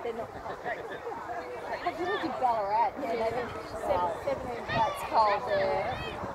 they're not. Have you looked at Ballarat? Yeah, they've been 17 flats cold there.